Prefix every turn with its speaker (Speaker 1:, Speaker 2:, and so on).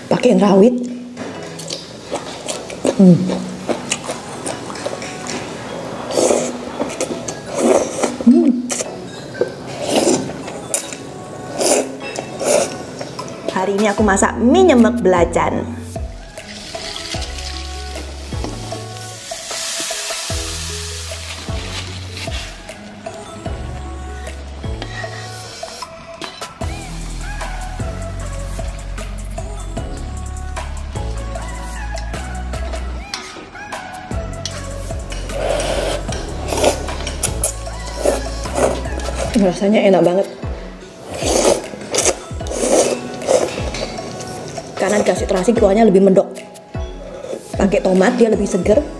Speaker 1: pakein rawit. Hari ini aku masak mie nyemek belacan. Rasanya enak banget karena dikasih terasi kuahnya lebih mendok. Pakai tomat dia lebih seger.